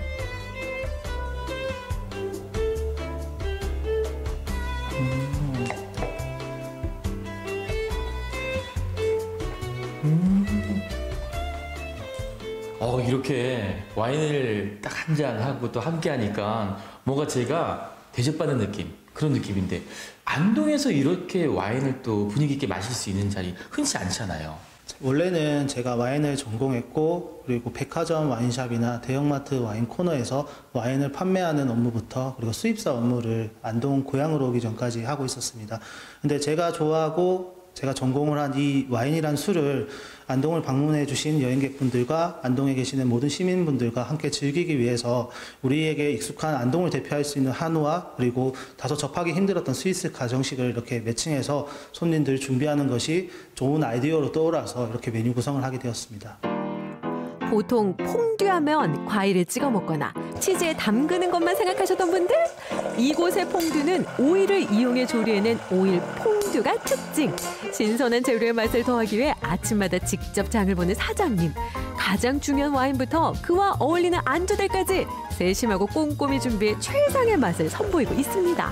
이렇게 와인을 딱 한 잔 하고 또 함께 하니까 뭔가 제가 대접받는 느낌, 그런 느낌인데 안동에서 이렇게 와인을 또 분위기 있게 마실 수 있는 자리 흔치 않잖아요. 원래는 제가 와인을 전공했고 그리고 백화점 와인샵이나 대형마트 와인 코너에서 와인을 판매하는 업무부터 그리고 수입사 업무를 안동 고향으로 오기 전까지 하고 있었습니다. 근데 제가 좋아하고 제가 전공을 한 이 와인이란 술을 안동을 방문해 주신 여행객분들과 안동에 계시는 모든 시민분들과 함께 즐기기 위해서 우리에게 익숙한 안동을 대표할 수 있는 한우와 그리고 다소 접하기 힘들었던 스위스 가정식을 이렇게 매칭해서 손님들 준비하는 것이 좋은 아이디어로 떠올라서 이렇게 메뉴 구성을 하게 되었습니다. 보통 퐁듀하면 과일을 찍어 먹거나 치즈에 담그는 것만 생각하셨던 분들? 이곳의 퐁듀는 오일을 이용해 조리해낸 오일 퐁듀가 특징. 신선한 재료의 맛을 더하기 위해 아침마다 직접 장을 보는 사장님. 가장 중요한 와인부터 그와 어울리는 안주들까지 세심하고 꼼꼼히 준비해 최상의 맛을 선보이고 있습니다.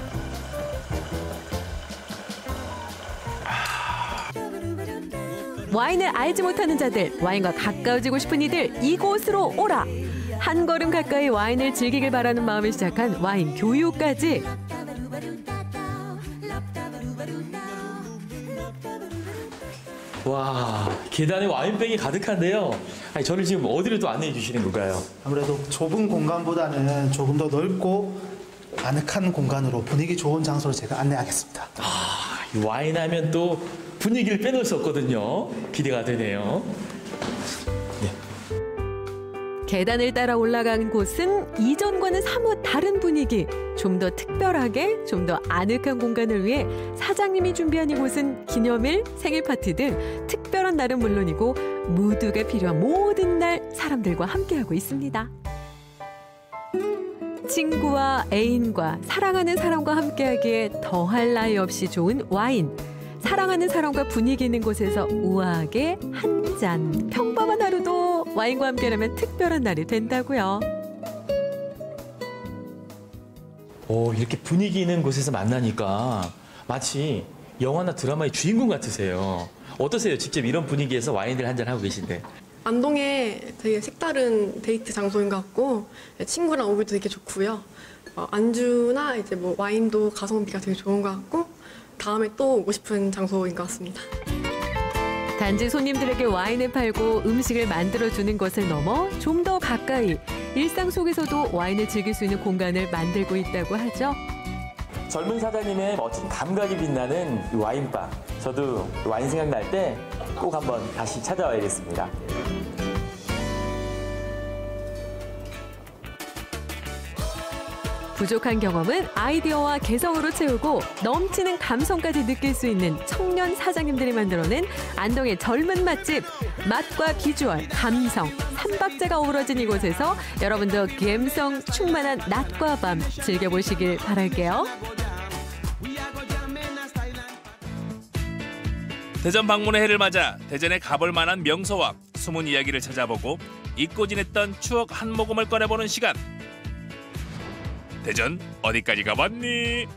와인을 알지 못하는 자들, 와인과 가까워지고 싶은 이들, 이곳으로 오라! 한 걸음 가까이 와인을 즐기길 바라는 마음을 시작한 와인 교육까지. 와, 계단에 와인병이 가득한데요. 아니, 저를 지금 어디로 또 안내해 주시는 건가요? 아무래도 좁은 공간보다는 조금 더 넓고 아늑한 공간으로 분위기 좋은 장소로 제가 안내하겠습니다. 이 와인 하면 또 분위기를 빼놓을 수 없거든요. 기대가 되네요. 네. 계단을 따라 올라간 곳은 이전과는 사뭇 다른 분위기, 좀 더 특별하게, 좀 더 아늑한 공간을 위해 사장님이 준비한 이곳은 기념일, 생일 파티 등 특별한 날은 물론이고 무드가 필요한 모든 날 사람들과 함께하고 있습니다. 친구와 애인과 사랑하는 사람과 함께하기에 더할 나위 없이 좋은 와인. 사랑하는 사람과 분위기 있는 곳에서 우아하게 한 잔. 평범한 하루도 와인과 함께라면 특별한 날이 된다고요. 이렇게 분위기 있는 곳에서 만나니까 마치 영화나 드라마의 주인공 같으세요. 어떠세요? 직접 이런 분위기에서 와인을 한잔 하고 계신데. 안동에 되게 색다른 데이트 장소인 것 같고 친구랑 오기도 되게 좋고요. 안주나 이제 뭐 와인도 가성비가 되게 좋은 것 같고 다음에 또 오고 싶은 장소인 것 같습니다. 단지 손님들에게 와인을 팔고 음식을 만들어주는 것을 넘어 좀 더 가까이 일상 속에서도 와인을 즐길 수 있는 공간을 만들고 있다고 하죠. 젊은 사장님의 멋진 감각이 빛나는 이 와인바. 저도 와인 생각날 때 꼭 한번 다시 찾아와야겠습니다. 부족한 경험은 아이디어와 개성으로 채우고 넘치는 감성까지 느낄 수 있는 청년 사장님들이 만들어낸 안동의 젊은 맛집. 맛과 비주얼, 감성, 삼박자가 어우러진 이곳에서 여러분도 감성 충만한 낮과 밤 즐겨보시길 바랄게요. 대전 방문의 해를 맞아 대전에 가볼 만한 명소와 숨은 이야기를 찾아보고 잊고 지냈던 추억 한 모금을 꺼내보는 시간. 대전 어디까지 가봤니?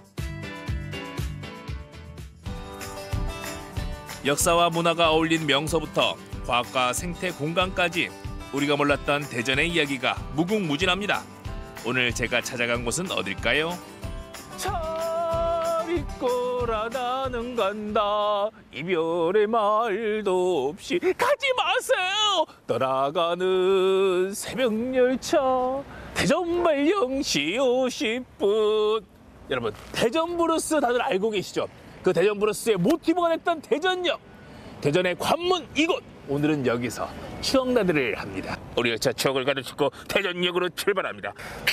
역사와 문화가 어울린 명소부터 과학과 생태 공간까지 우리가 몰랐던 대전의 이야기가 무궁무진합니다. 오늘 제가 찾아간 곳은 어딜까요? 믿고라 나는 간다. 이별의 말도 없이 가지 마세요. 떠나가는 새벽 열차 대전발 0시 50분. 여러분, 대전 브루스 다들 알고 계시죠? 그 대전 브루스의 모티브가 됐던 대전역. 대전의 관문 이곳. 오늘은 여기서 추억나들을 합니다. 우리 열차 추억을 가득 싣고 대전역으로 출발합니다.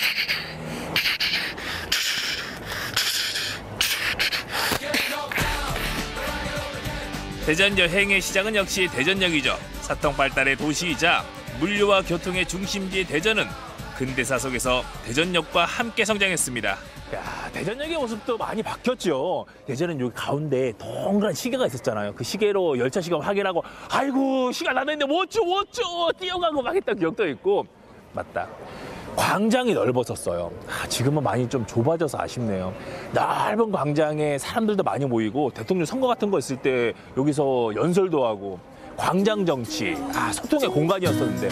대전 여행의 시작은 역시 대전역이죠. 사통발달의 도시이자 물류와 교통의 중심지 대전은 근대사 속에서 대전역과 함께 성장했습니다. 야, 대전역의 모습도 많이 바뀌었죠. 대전은 여기 가운데 동그란 시계가 있었잖아요. 그 시계로 열차 시간 확인하고 아이고 시간 나는데 뭐죠 뛰어가고 막 했던 기억도 있고. 맞다. 광장이 넓어졌어요. 지금은 많이 좀 좁아져서 아쉽네요. 넓은 광장에 사람들도 많이 모이고 대통령 선거 같은 거 있을 때 여기서 연설도 하고 광장 정치, 소통의 공간이었었는데.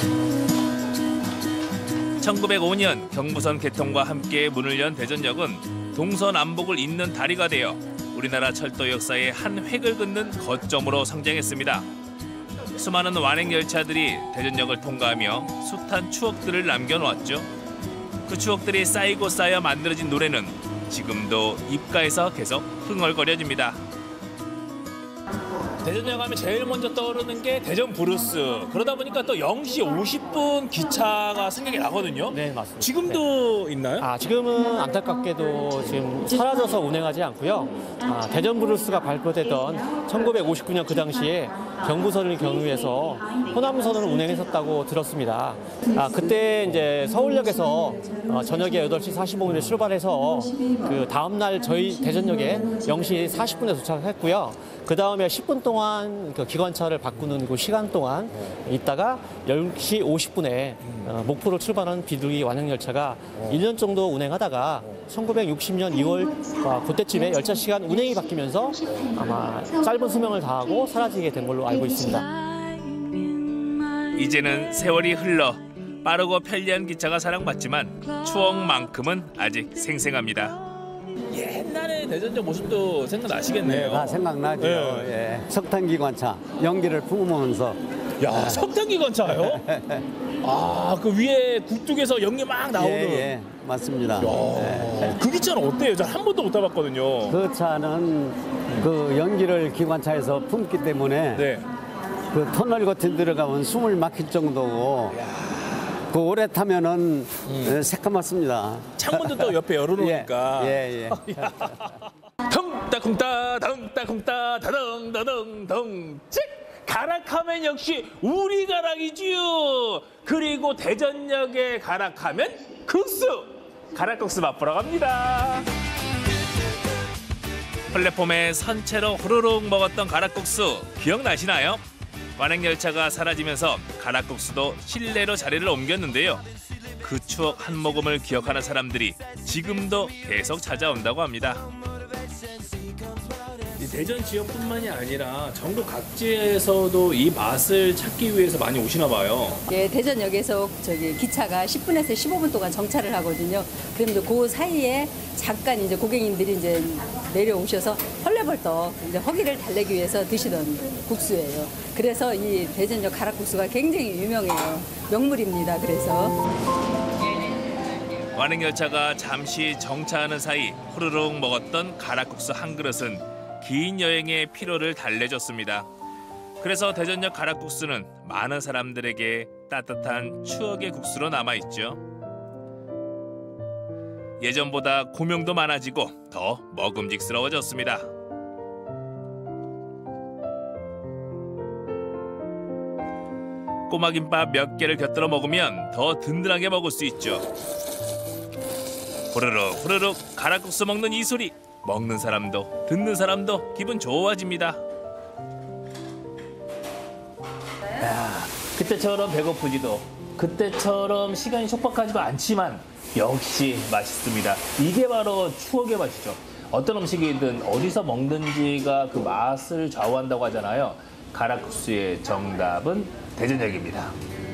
1905년 경부선 개통과 함께 문을 연 대전역은 동서남북을 잇는 다리가 되어 우리나라 철도 역사의 한 획을 긋는 거점으로 성장했습니다. 수많은 완행 열차들이 대전역을 통과하며 숱한 추억들을 남겨놓았죠. 그 추억들이 쌓이고 쌓여 만들어진 노래는 지금도 입가에서 계속 흥얼거려집니다. 대전역 하면 제일 먼저 떠오르는 게 대전 브루스. 그러다 보니까 또 0시 50분 기차가 생각이 나거든요. 네, 맞습니다. 지금도 있나요? 지금은 안타깝게도 지금 사라져서 운행하지 않고요. 대전 브루스가 발표되던 1959년 그 당시에 경부선을 경유해서 호남선을 운행했었다고 들었습니다. 그때 이제 서울역에서 저녁에 8시 45분에 출발해서 그 다음날 저희 대전역에 0시 40분에 도착했고요. 그 다음에 10분 동안 그 기관차를 바꾸는 그 시간 동안 있다가 10시 50분에 목포로 출발하는 비둘기 완행열차가 1년 정도 운행하다가 1960년 2월 그때쯤에 열차 시간 운행이 바뀌면서 아마 짧은 수명을 다하고 사라지게 된 걸로 알고 있습니다. 이제는 세월이 흘러 빠르고 편리한 기차가 사랑받지만 추억만큼은 아직 생생합니다. 옛날에 대전역 모습도 생각나시겠네요. 네, 생각나죠. 예. 석탄기관차 연기를 품으면서. 야, 석탄기관차요? 그 위에 굴뚝에서 연기 막 나오는. 예, 맞습니다. 그 기차는 어때요? 저 한 번도 못 타봤거든요. 그 차는 그 연기를 기관차에서 품기 때문에 그 터널 같은 데 들어가면 숨을 막힐 정도고 그 오래 타면은 새까맣습니다. 창문도 또 옆에 열어놓으니까. 예. 덩따쿵따 덩따쿵따 다덩다덩덩 찍! 가락하면 역시 우리 가락이지요. 그리고 대전역에 가락하면 국수! 가락국수 맛보러 갑니다. 플랫폼에 선체로 후루룩 먹었던 가락국수 기억나시나요? 관행열차가 사라지면서 가락국수도 실내로 자리를 옮겼는데요. 그 추억 한 모금을 기억하는 사람들이 지금도 계속 찾아온다고 합니다. 이 대전 지역뿐만이 아니라 전국 각지에서도 이 맛을 찾기 위해서 많이 오시나 봐요. 예, 대전역에서 기차가 10분에서 15분 동안 정차를 하거든요. 그럼 그 사이에 잠깐 이제 고객님들이 이제 내려오셔서 헐레벌떡 이제 허기를 달래기 위해서 드시던 국수예요. 그래서 이 대전역 가락국수가 굉장히 유명해요. 명물입니다. 그래서. 관행열차가 잠시 정차하는 사이 후루룩 먹었던 가락국수 한 그릇은 긴 여행의 피로를 달래줬습니다. 그래서 대전역 가락국수는 많은 사람들에게 따뜻한 추억의 국수로 남아있죠. 예전보다 고명도 많아지고 더 먹음직스러워졌습니다. 꼬마김밥 몇 개를 곁들여 먹으면 더 든든하게 먹을 수 있죠. 후루룩 후루룩 가락국수 먹는 이 소리, 먹는 사람도 듣는 사람도 기분 좋아집니다. 야, 그때처럼 배고프지도 그때처럼 시간이 촉박하지도 않지만 역시 맛있습니다. 이게 바로 추억의 맛이죠. 어떤 음식이든 어디서 먹는지가 그 맛을 좌우한다고 하잖아요. 가락국수의 정답은 대전역입니다.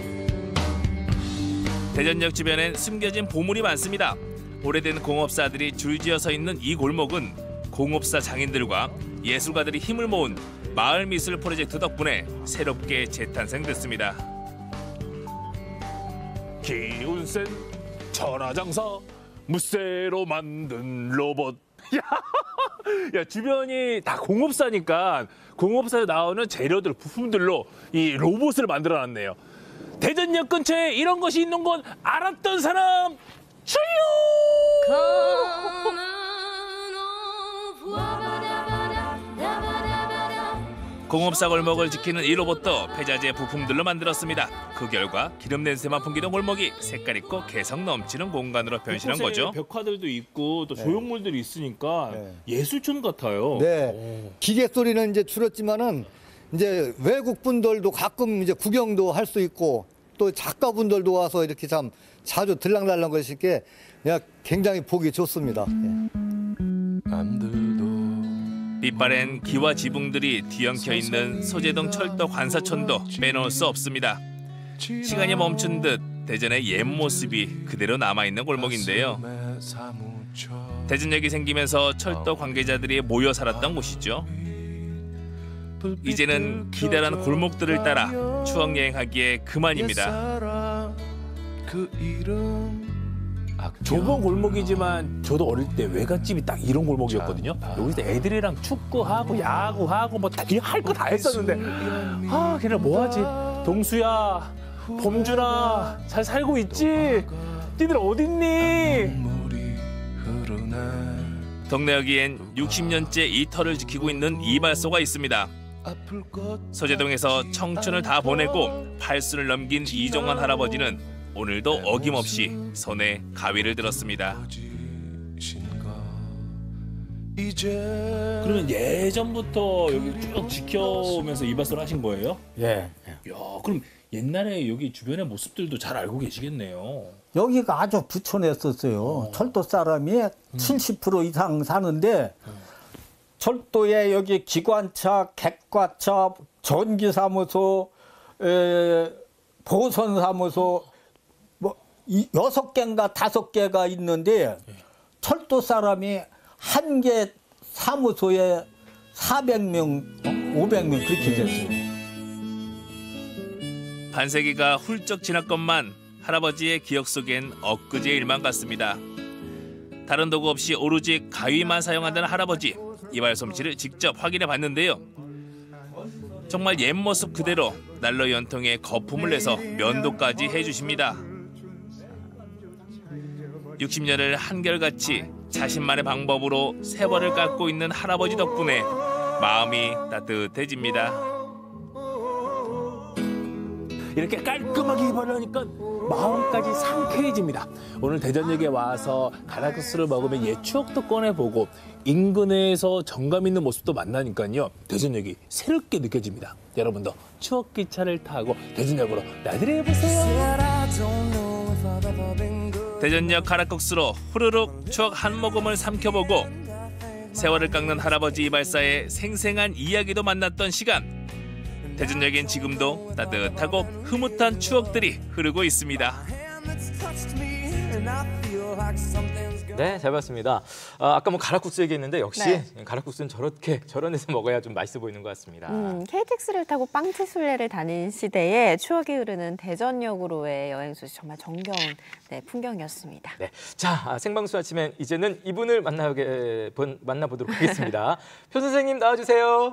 대전역 주변엔 숨겨진 보물이 많습니다. 오래된 공업사들이 줄지어 서 있는 이 골목은 공업사 장인들과 예술가들이 힘을 모은 마을미술 프로젝트 덕분에 새롭게 재탄생됐습니다. 기운센 천하장사 무쇠로 만든 로봇. 야, 주변이 다 공업사니까 공업사에 나오는 재료들, 부품들로 이 로봇을 만들어놨네요. 대전역 근처에 이런 것이 있는 건 알았던 사람 주요! 공업사 골목을 지키는 이 로봇도 폐자재 부품들로 만들었습니다. 그 결과 기름 냄새만 풍기던 골목이 색깔 있고 개성 넘치는 공간으로 변신한 거죠. 벽화들도 있고 또 조형물들이 있으니까 예술촌 같아요. 네, 기계 소리는 이제 줄었지만은 이제 외국 분들도 가끔 이제 구경도 할 수 있고 또 작가분들도 와서 이렇게 참 자주 들락날락 거시게 굉장히 보기 좋습니다. 빛바랜 기와 지붕들이 뒤엉켜 있는 소재동 철도 관사촌도 빼놓을 수 없습니다. 시간이 멈춘 듯 대전의 옛 모습이 그대로 남아있는 골목인데요. 대전역이 생기면서 철도 관계자들이 모여 살았던 곳이죠. 이제는 기다란 골목들을 따라 추억 여행하기에 그만입니다. 좁은 골목이지만 저도 어릴 때 외갓집이 딱 이런 골목이었거든요. 여기서 애들이랑 축구하고 야구하고 뭐 할 거 다 했었는데 걔네 뭐하지? 동수야, 범준아, 잘 살고 있지? 니들 어딨니? 동네 여기엔 60년째 이 터를 지키고 있는 이발소가 있습니다. 소재동에서 청춘을 다 보내고 80을 넘긴 이종환 할아버지는 오늘도 어김없이 손에 가위를 들었습니다. 그러면 예전부터 여기 쭉 지켜오면서 이발소를 하신 거예요? 예. 야, 그럼 옛날에 여기 주변의 모습들도 잘 알고 계시겠네요. 여기가 아주 부촌했었어요. 철도 사람이 70% 이상 사는데 철도에 여기 기관차, 객과차, 전기사무소, 보선사무소 뭐 6개인가 5개가 있는데 철도 사람이 한 개 사무소에 400명, 500명 그렇게 됐어요. 반세기가 훌쩍 지났건만 할아버지의 기억 속엔 엊그제 일만 같습니다. 다른 도구 없이 오로지 가위만 사용한다는 할아버지. 이발 솜씨를 직접 확인해 봤는데요. 정말 옛 모습 그대로 난로 연통에 거품을 내서 면도까지 해주십니다. 60년을 한결같이 자신만의 방법으로 세월을 깎고 있는 할아버지 덕분에 마음이 따뜻해집니다. 이렇게 깔끔하게 입으려니까 마음까지 상쾌해집니다. 오늘 대전역에 와서 가라쿠스를 먹으면 옛 추억도 꺼내보고 인근에서 정감 있는 모습도 만나니까요. 대전역이 새롭게 느껴집니다. 여러분도 추억 기차를 타고 대전역으로 나들이해보세요. 대전역 가락국수로 후루룩 추억 한 모금을 삼켜보고 세월을 깎는 할아버지 이발사의 생생한 이야기도 만났던 시간. 대전역엔 지금도 따뜻하고 흐뭇한 추억들이 흐르고 있습니다. 네, 잘 봤습니다. 아까 뭐 가락국수 얘기했는데 역시 네. 가락국수는 저런 데서 먹어야 좀 맛있어 보이는 것 같습니다. KTX를 타고 빵티술래를 다닌 시대에 추억이 흐르는 대전역으로의 여행소식 정말 정겨운 풍경이었습니다. 네, 자 생방송 아침엔 이제는 이분을 만나보도록 하겠습니다. 표 선생님 나와주세요.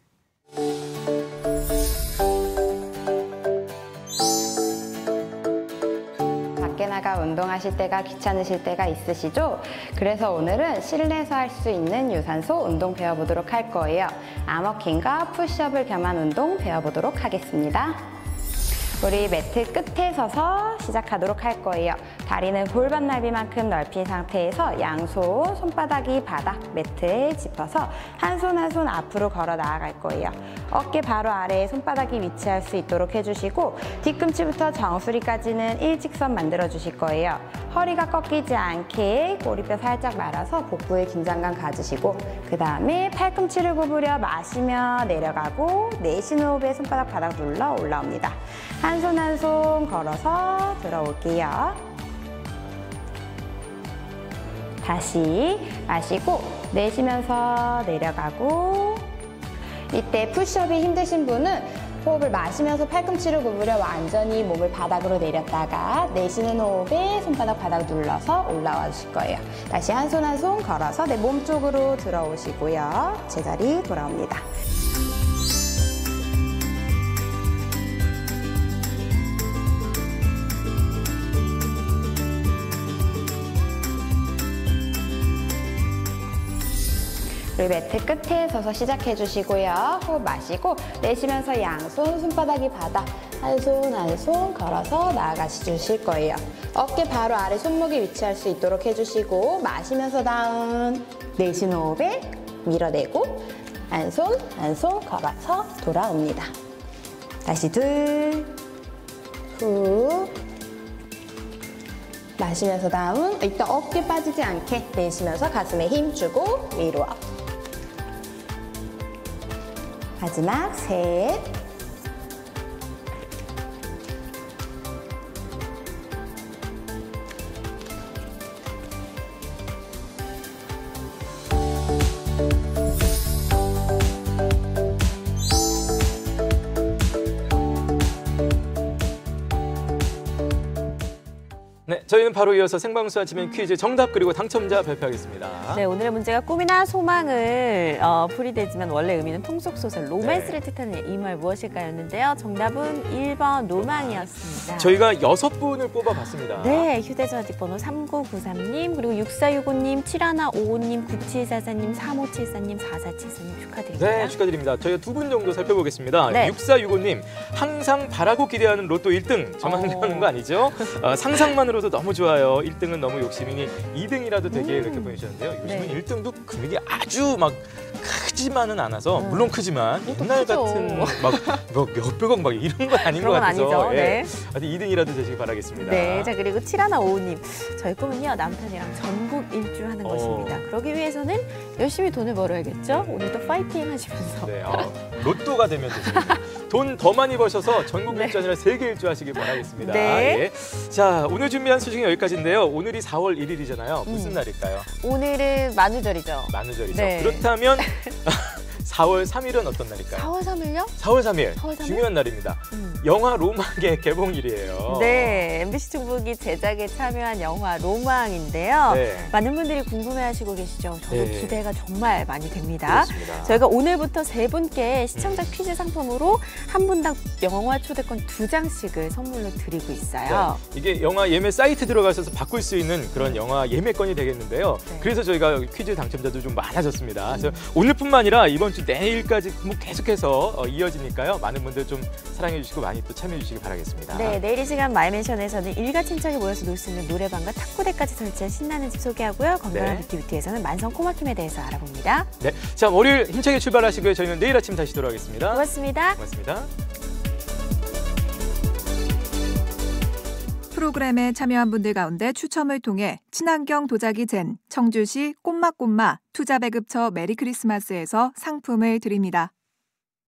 밖에 나가 운동하실 때가 귀찮으실 때가 있으시죠? 그래서 오늘은 실내에서 할 수 있는 유산소 운동 배워보도록 할 거예요. 암워킹과 푸시업을 겸한 운동 배워보도록 하겠습니다. 우리 매트 끝에 서서 시작하도록 할 거예요. 다리는 골반 넓이만큼 넓힌 상태에서 양손 손바닥이 바닥 매트에 짚어서 한 손 한 손 앞으로 걸어 나아갈 거예요. 어깨 바로 아래에 손바닥이 위치할 수 있도록 해주시고 뒤꿈치부터 정수리까지는 일직선 만들어 주실 거예요. 허리가 꺾이지 않게 꼬리뼈 살짝 말아서 복부에 긴장감 가지시고 그 다음에 팔꿈치를 구부려 마시며 내려가고 내쉬는 호흡에 손바닥 바닥 눌러 올라옵니다. 한 손 한 손 걸어서 들어올게요. 다시 마시고 내쉬면서 내려가고 이때 푸시업이 힘드신 분은 호흡을 마시면서 팔꿈치를 구부려 완전히 몸을 바닥으로 내렸다가 내쉬는 호흡에 손바닥 바닥 눌러서 올라와 주실 거예요. 다시 한 손 한 손 걸어서 내 몸 쪽으로 들어오시고요. 제자리 돌아옵니다. 우리 매트 끝에 서서 시작해 주시고요. 호흡 마시고 내쉬면서 양손 손바닥이 바닥 한 손 한 손 걸어서 나아가 주실 거예요. 어깨 바로 아래 손목이 위치할 수 있도록 해주시고 마시면서 다운 내쉬는 호흡에 밀어내고 한 손 한 손 걸어서 돌아옵니다. 다시 둘 후 마시면서 다운 일단 어깨 빠지지 않게 내쉬면서 가슴에 힘 주고 위로 업 마지막 셋 네, 저희는 바로 이어서 생방송 아침엔 퀴즈 정답 그리고 당첨자 발표하겠습니다. 네, 오늘의 문제가 꿈이나 소망을 풀이되지만 원래 의미는 통속소설 로맨스를 뜻하는 이 말 무엇일까였는데요. 정답은 1번 로망이었습니다. 저희가 6분을 뽑아봤습니다. 네, 휴대전화 뒷번호 3993님, 그리고 6465님, 7155님, 9744님, 3574님, 4474님 축하드립니다. 네, 축하드립니다. 저희가 2분 정도 살펴보겠습니다. 네. 6465님, 항상 바라고 기대하는 로또 1등. 저만 하는 거 아니죠? 상상만으로도 너무 좋아요. 1등은 너무 욕심이니 2등이라도 되게 이렇게 보내주셨는데요. 요즘은 네. 1등도 금액이 아주 막 크지만은 않아서 물론 크지만 옛날 같은 막 몇백억 막 이런 건 아닌 것 그런 건 같아서 아니죠. 네. 하여튼 2등이라도 되시길 바라겠습니다. 네, 자 그리고 7155님, 저희 꿈은요 남편이랑 전국 일주하는 것입니다. 그러기 위해서는 열심히 돈을 벌어야겠죠. 오늘도 파이팅 하시면서. 네, 로또가 되면 되십니다. 돈 더 많이 버셔서 전국 일주 아니라 세계 일주 하시길 바라겠습니다. 네. 예. 자, 오늘 준비한 소식은 여기까지인데요. 오늘이 4월 1일이잖아요. 무슨 날일까요? 오늘은 만우절이죠. 만우절이죠. 네. 그렇다면 4월 3일은 어떤 날일까요? 4월 3일요? 4월 3일. 4월 3일? 중요한 날입니다. 영화 로망의 개봉일이에요. 네, MBC 중국이 제작에 참여한 영화 로망인데요. 네. 많은 분들이 궁금해하시고 계시죠. 저도 네. 기대가 정말 많이 됩니다. 그렇습니다. 저희가 오늘부터 세 분께 시청자 퀴즈 상품으로 한 분당 영화 초대권 2장씩을 선물로 드리고 있어요. 네, 이게 영화 예매 사이트 들어가셔서 바꿀 수 있는 그런 영화 예매권이 되겠는데요. 네. 그래서 저희가 퀴즈 당첨자도 좀 많아졌습니다. 그래서 오늘뿐만 아니라 이번 주 내일까지 뭐 계속해서 이어지니까요. 많은 분들 좀 사랑해 주시고 많이 또 참여해 주시기 바라겠습니다. 네, 내일 이 시간 마이맨션에서는 일가 친척이 모여서 놀 수 있는 노래방과 탁구대까지 설치한 신나는 집 소개하고요. 건강한 네. 뷰티뷰티에서는 만성 코마킴에 대해서 알아봅니다. 네, 자 월요일 힘차게 출발하시고요. 저희는 내일 아침 다시 돌아오겠습니다. 고맙습니다. 고맙습니다. 프로그램에 참여한 분들 가운데 추첨을 통해 친환경 도자기 젠 청주시 꽃마꽃마 투자배급처 메리 크리스마스에서 상품을 드립니다.